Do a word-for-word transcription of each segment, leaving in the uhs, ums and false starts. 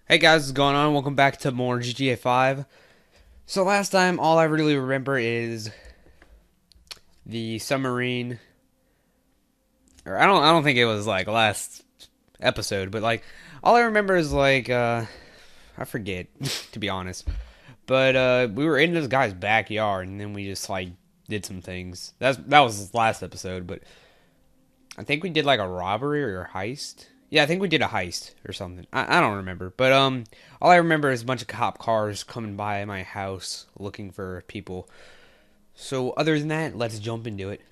Hey guys, what's going on? Welcome back to more G T A five. So last time, all I really remember is the submarine. Or I don't, I don't think it was like last episode, but like all I remember is like uh, I forget to be honest. But uh, we were in this guy's backyard, and then we just like did some things. That's that was last episode, but I think we did like a robbery or a heist. Yeah, I think we did a heist or something. I, I don't remember. But um all I remember is a bunch of cop cars coming by my house looking for people. So other than that, let's jump into it.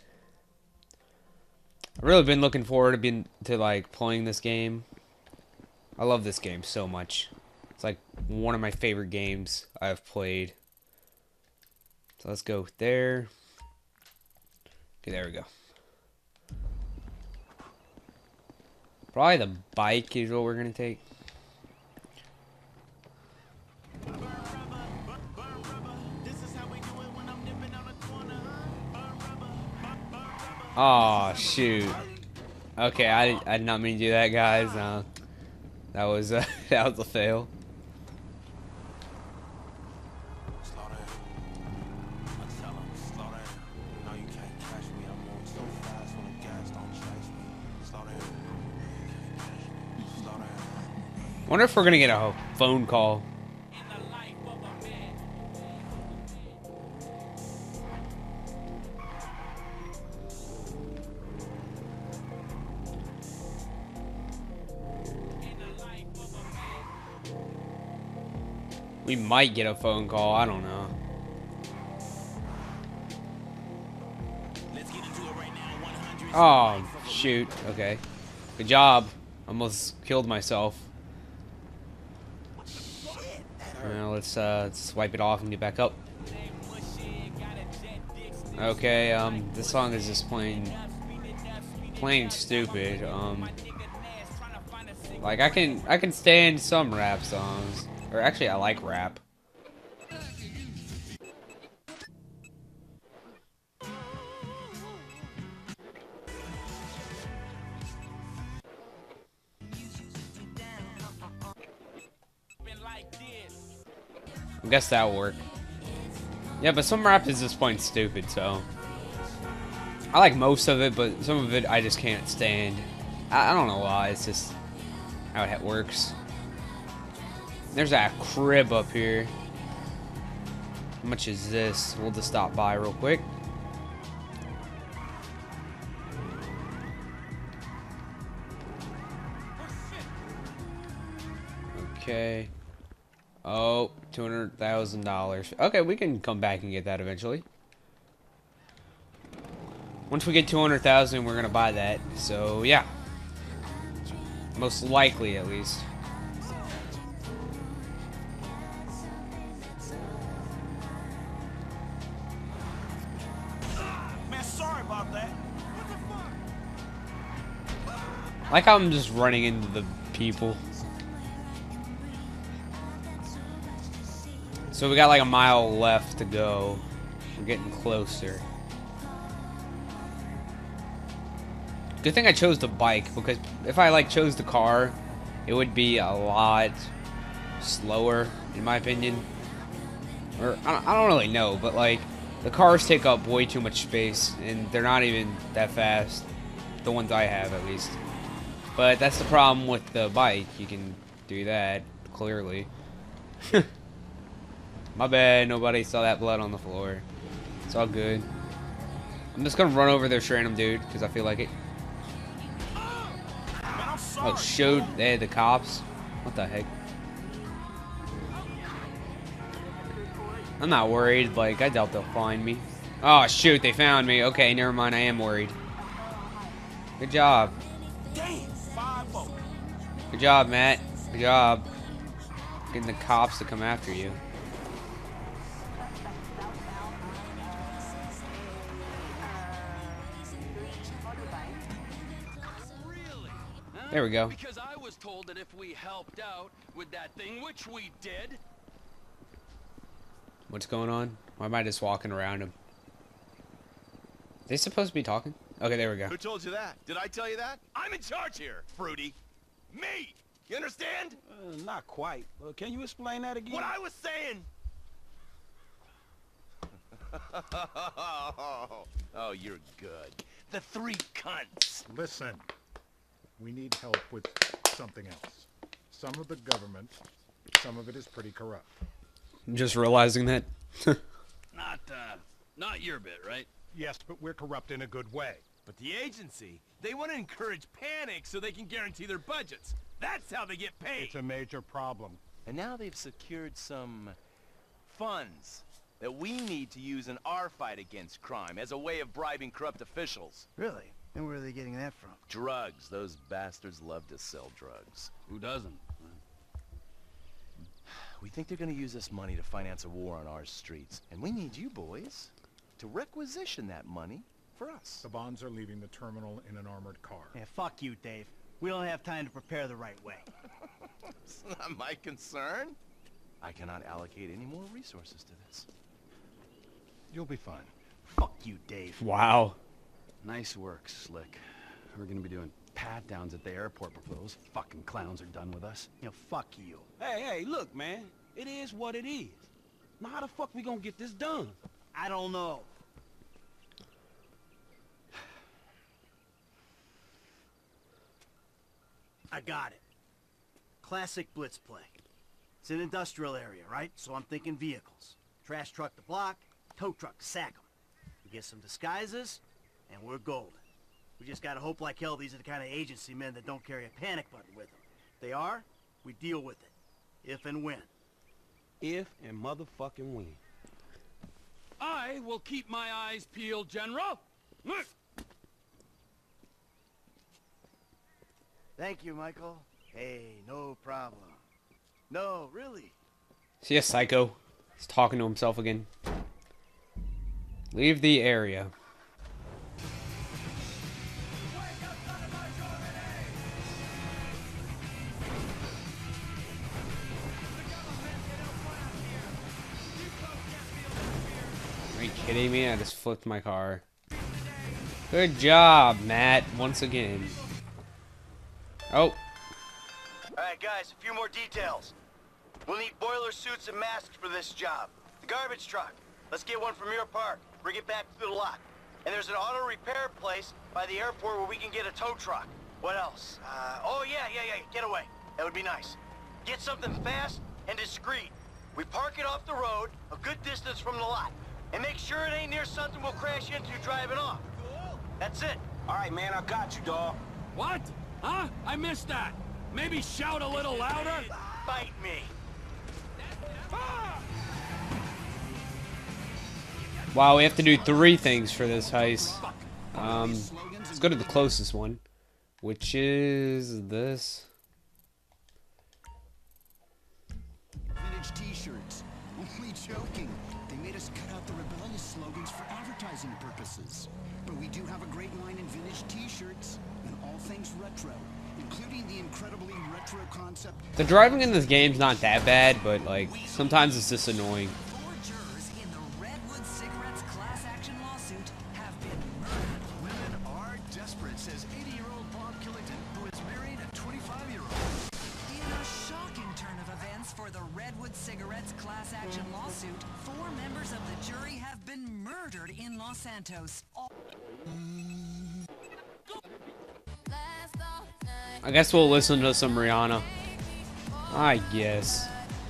I've really been looking forward to being to like playing this game. I love this game so much. It's like one of my favorite games I've played. So let's go there. Okay, there we go. Probably the bike is what we're gonna take. Oh shoot. Okay, I, I did not mean to do that, guys. Uh, that was uh, that was a fail. Wonder if we're gonna get a phone call. We might get a phone call. I don't know. Oh shoot. Okay. Good job. Almost killed myself. Now let's uh, let's wipe it off and get back up. Okay. Um, this song is just plain, plain stupid. Um, like I can I can stand some rap songs, or actually I like rap. I guess that'll work. Yeah, but some rap is just plain stupid, so I like most of it, but some of it I just can't stand. I, I don't know why. It's just how it works. There's that crib up here. How much is this? We'll just stop by real quick. Okay. Oh, two hundred thousand dollars. Okay, we can come back and get that eventually. Once we get two hundred thousand, we're gonna buy that. So yeah, most likely at least. Man, sorry about that. Like how I'm just running into the people. So we got like a mile left to go. We're getting closer. Good thing I chose the bike, because if I like chose the car, it would be a lot slower, in my opinion. Or I don't, I don't really know, but like the cars take up way too much space, and they're not even that fast. The ones I have, at least. But that's the problem with the bike. You can do that clearly. My bad, nobody saw that blood on the floor. It's all good. I'm just gonna run over this random dude, because I feel like it. Oh, shoot, they had the cops? What the heck? I'm not worried, like, I doubt they'll find me. Oh, shoot, they found me. Okay, never mind, I am worried. Good job. Good job, Matt. Good job. Getting the cops to come after you. There we go. Because I was told that if we helped out with that thing, which we did. What's going on? Why am I just walking around him? Are they supposed to be talking? Okay, there we go. Who told you that? Did I tell you that? I'm in charge here, Fruity. Me! You understand? Uh, not quite. Uh, can you explain that again? What I was saying! Oh, you're good. The three cunts. Listen, we need help with something else. Some of the government, some of it is pretty corrupt. I'm just realizing that. Not, uh, not your bit, right? Yes, but we're corrupt in a good way. But the agency, they want to encourage panic so they can guarantee their budgets. That's how they get paid. It's a major problem. And now they've secured some funds that we need to use in our fight against crime as a way of bribing corrupt officials. Really? And where are they getting that from? Drugs. Those bastards love to sell drugs. Who doesn't? We think they're going to use this money to finance a war on our streets. And we need you boys to requisition that money for us. The bonds are leaving the terminal in an armored car. Yeah, fuck you, Dave. We don't have time to prepare the right way. It's not my concern. I cannot allocate any more resources to this. You'll be fine. Fuck you, Dave. Wow. Nice work, Slick. We're gonna be doing pat-downs at the airport before those fucking clowns are done with us. You know, fuck you. Hey, hey, look, man. It is what it is. Now, how the fuck we gonna get this done? I don't know. I got it. Classic blitz play. It's an industrial area, right? So I'm thinking vehicles. Trash truck to block, tow truck to sack 'em. We get some disguises, and we're golden. We just gotta hope like hell these are the kind of agency men that don't carry a panic button with them. If they are, we deal with it. If and when. If and motherfucking when. I will keep my eyes peeled, General. Thank you, Michael. Hey, no problem. No, really. See a psycho. He's talking to himself again. Leave the area. Are you kidding me? I just flipped my car. Good job, Matt, once again. Oh. Alright, guys, a few more details. We'll need boiler suits and masks for this job. The garbage truck. Let's get one from your park. Bring it back to the lot. And there's an auto repair place by the airport where we can get a tow truck. What else? Uh, oh, yeah, yeah, yeah, getaway. That would be nice. Get something fast and discreet. We park it off the road, a good distance from the lot. And make sure it ain't near something we'll crash into driving off. That's it. All right, man, I got you, dawg. What? Huh? I missed that. Maybe shout a little louder? Fight me. Wow, we have to do three things for this heist. Um, let's go to the closest one, which is this. Vintage t-shirts. Only joking. They made us cut out the rebellious slogans for advertising purposes. But we do have a great line in vintage t-shirts and all things retro, including the incredibly retro concept. The driving in this game's not that bad, but like sometimes it's just annoying. Four jurors in the Redwood Cigarettes class action lawsuit have been murdered. Women are desperate, says eighty-year-old Bob Killington, who is married a twenty-five-year-old. In a shocking turn of events for the Redwood Cigarettes class action lawsuit, four members of the jury have been murdered in Los Santos. All I guess we'll listen to some Rihanna. I guess.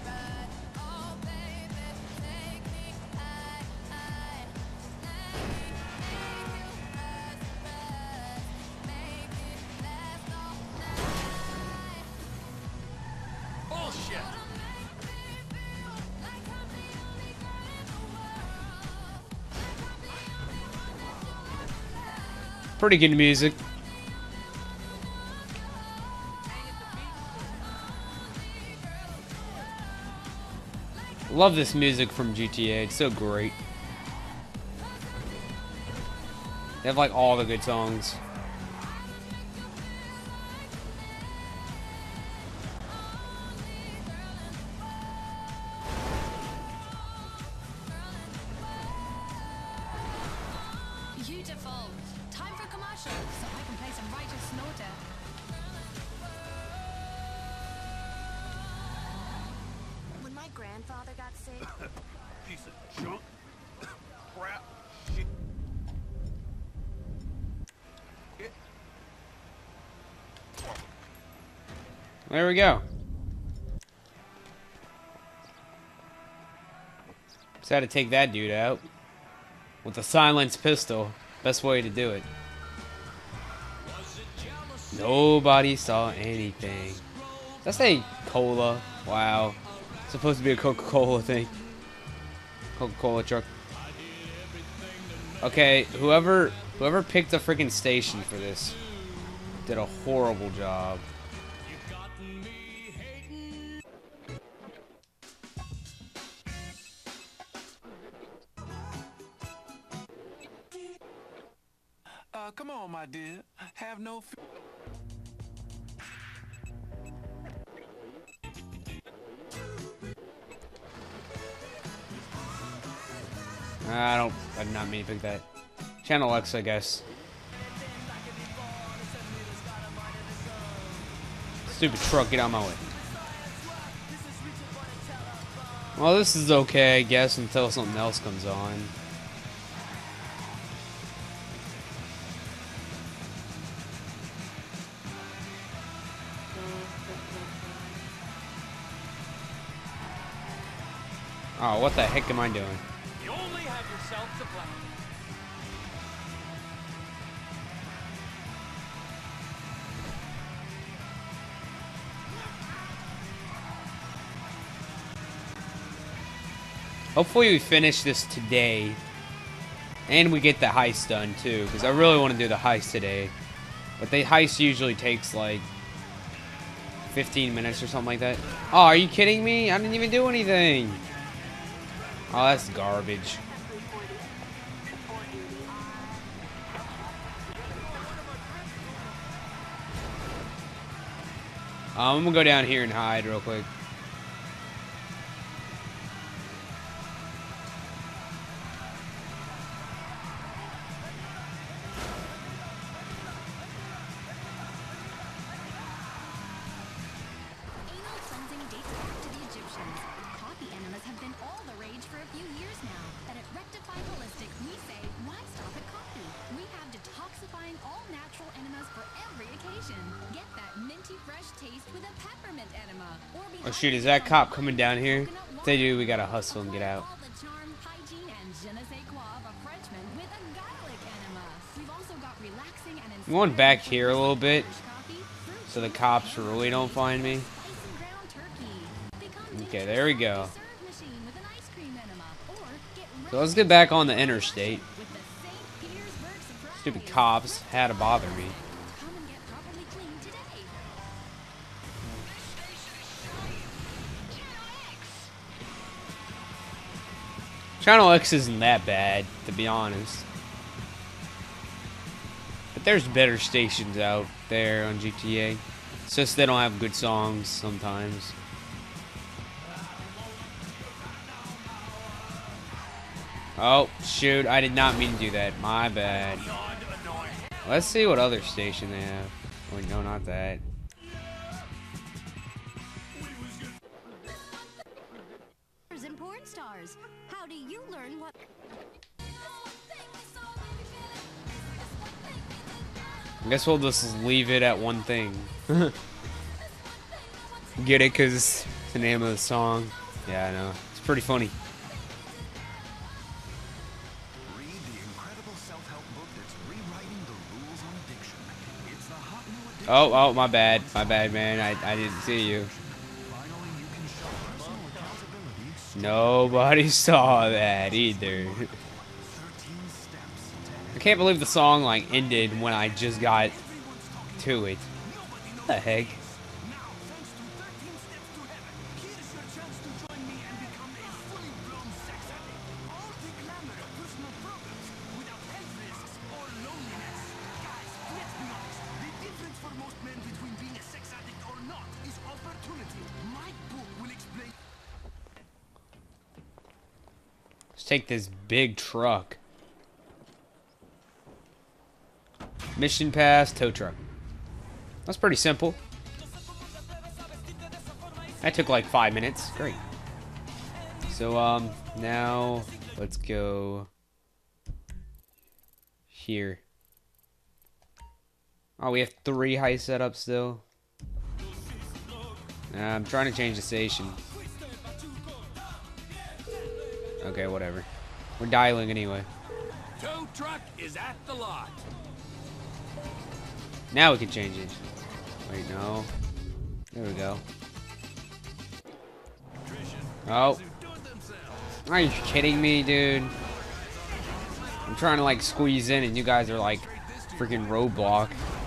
Bullshit. Pretty good music. Love this music from G T A. It's so great. They have like all the good songs. Beautiful. Time for commercial, so I can play some righteous snorter. grandfather got sick? Piece of junk. Crap. Shit. There we go. Just had to take that dude out with a silenced pistol. Best way to do it. Nobody saw anything. Did I say cola? Wow. It's supposed to be a Coca-Cola thing. Coca-Cola truck. Okay, whoever whoever picked the freaking station for this did a horrible job. Uh, come on, my dear. Have no fear. I don't. I did not mean to pick that. Channel X, I guess. Stupid truck, get out of my way. Well, this is okay, I guess, until something else comes on. Oh, what the heck am I doing? You only have yourself to blame. Hopefully we finish this today. And we get the heist done too, because I really want to do the heist today. But the heist usually takes like fifteen minutes or something like that. Oh, are you kidding me? I didn't even do anything. Oh, that's garbage. Um, I'm gonna go down here and hide real quick. Anal cleansing dates back to the Egyptians. Coffee enemas have been all the rage for a few years now. And at Rectify Holistic, we say, why stop at coffee? We have detoxifying all-natural enemas for every occasion. Get that minty fresh taste with a peppermint enema. Or Oh shoot, is that cop coming down here? If they do, we gotta hustle and get out. all the charm, hygiene, and je ne sais quoi of a Frenchman with a garlic enema. We've also got relaxing and I'm going back here a little bit coffee, fruit so the cops really don't find me. spicy ground turkey. Become Okay, there we go. serve machine with an ice cream enema. Or get So let's get back on the interstate. with the Saint Petersburg surprise. Stupid cops had to bother me. Come and get properly cleaned today. Channel X isn't that bad, to be honest. But there's better stations out there on G T A. It's just they don't have good songs sometimes. Oh, shoot. I did not mean to do that. My bad. Let's see what other station they have. Wait, no, not that. And porn stars. How do you learn what? I guess we'll just leave it at one thing. Get it? Because it's the name of the song. Yeah, I know. It's pretty funny. Read the incredible self-help book that's rewriting the rules on addiction. It's the hot new addiction. Oh, oh, my bad. My bad, man. I, I didn't see you. Finally, you can show personal accountability. Nobody saw that either. thirteen steps to I can't believe the song like ended when I just got to it. What the heck? now, thanks to thirteen steps to heaven, here's your chance to join me and become a fully blown sex addict. All the glamour of personal problems without health risks or loneliness. Guys, let's be honest. The difference for most men between being a sex addict or not is opportunity. My book will explain. Let's take this big truck. Mission pass, tow truck. That's pretty simple. That took like five minutes. Great. So, um, now let's go here. Oh, we have three high setups still. Uh, I'm trying to change the station. Okay, whatever. We're dialing anyway. Tow truck is at the lot. Now we can change it. Wait, no. There we go. Oh. Are you kidding me, dude? I'm trying to like squeeze in and you guys are like freaking roadblock.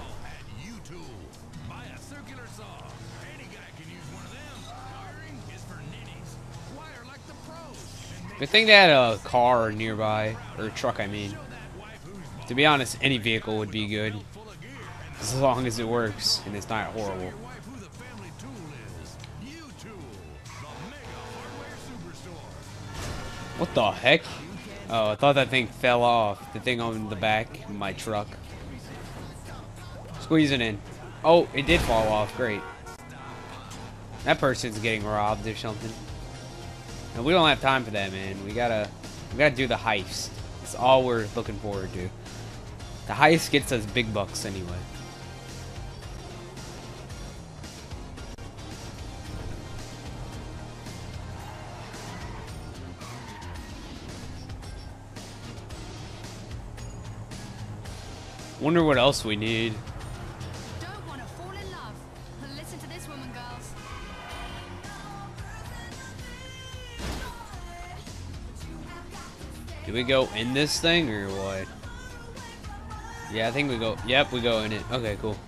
Good thing they had a car nearby, or a truck I mean. To be honest, any vehicle would be good. As long as it works and it's not horrible. What the heck? Oh, I thought that thing fell off. The thing on the back of my truck. Squeezing in. Oh, it did fall off. Great. That person's getting robbed or something. And we don't have time for that, man. We gotta, we gotta do the heist. That's all we're looking forward to. The heist gets us big bucks anyway. Wonder what else we need. Don't want to fall in love. Listen to this woman, girls. Do we go in this thing or what? Yeah, I think we go. Yep, we go in it. Okay, cool.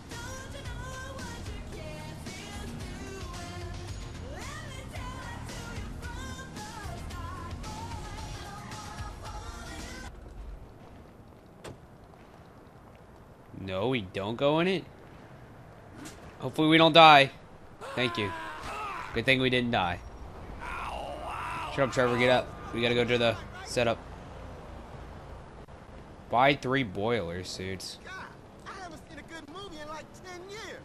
No, we don't go in it. Hopefully we don't die. Thank you. Good thing we didn't die. Shut up, Trevor. Get up. We gotta go to the setup. Buy three boiler suits. God, I haven't seen a good movie in like ten years.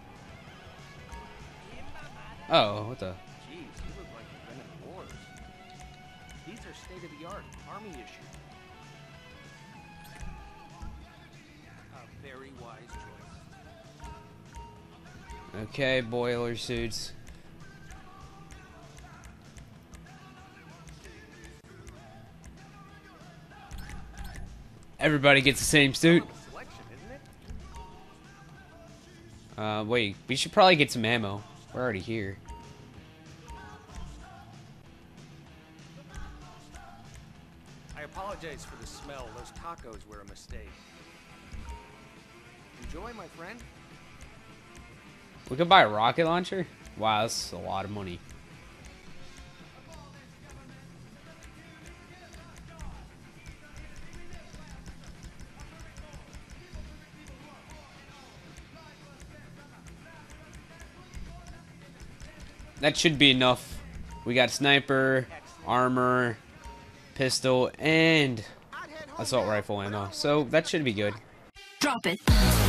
Oh, what the? Jeez, you look like you've been in wars. These are state-of-the-art, Army issued. A very wise choice. Okay, boiler suits. Everybody gets the same suit. Uh, wait, we should probably get some ammo. We're already here. I apologize for the smell. Those tacos were a mistake. Enjoy, my friend. We could buy a rocket launcher? Wow, that's a lot of money. That should be enough. We got sniper, armor, pistol, and assault rifle ammo. So that should be good. Drop it.